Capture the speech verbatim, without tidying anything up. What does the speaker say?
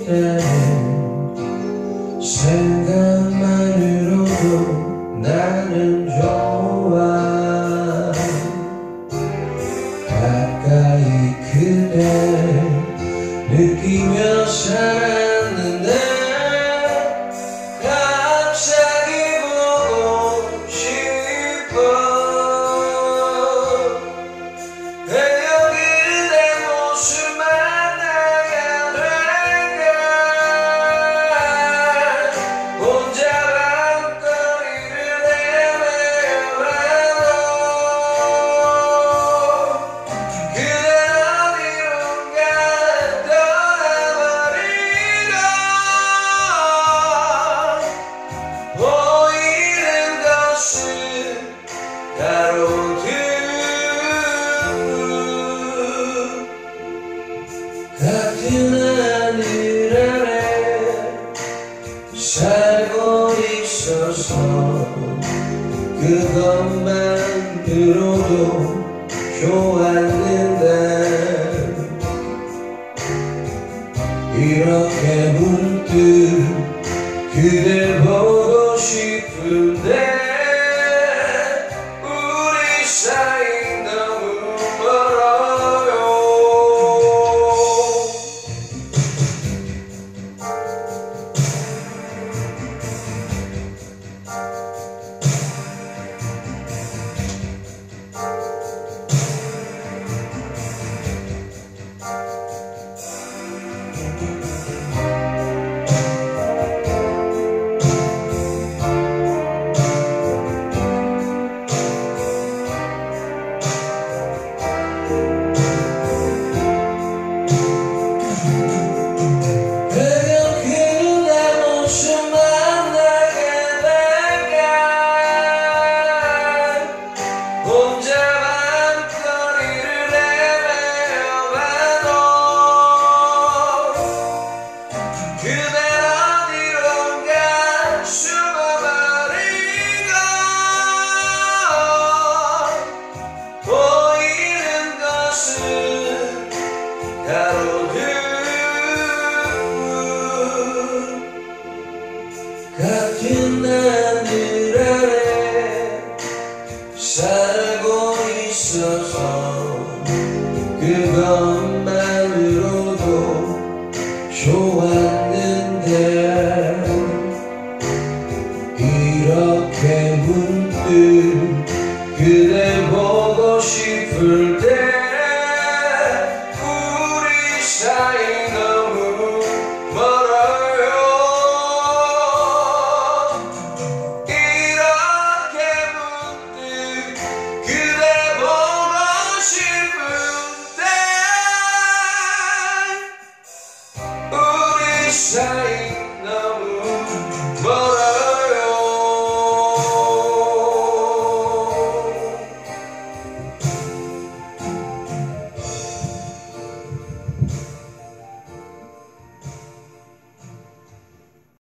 그대 생각만으로도 나는 좋아. 가까이 그대 느끼며 살았는데 갑자기 보고 싶어. 그려 그대 모습 만나게 될까. 혼자 밤거리를 헤매어봐도 그대 어디론가 떠나버리고 보이는 것은 가로등 같은 하늘 아래 살고 있어서 그것만 들어도 좋았는데 이렇게 문득 그댈 보고 싶은데 우리 사이 너무 멀어요. 혼자 밤거리를 헤매어봐도 그대 어디론가 숨어버리고 보이는 것은 가로등 같은 하늘 아래 살고 있어서 그것만으로도 좋았는데 이렇게 문득 그댈 보고 싶을 때 우리 사이 너무 멀어요. 이렇게 문득 그대 보고 싶은데 우리 사이 너무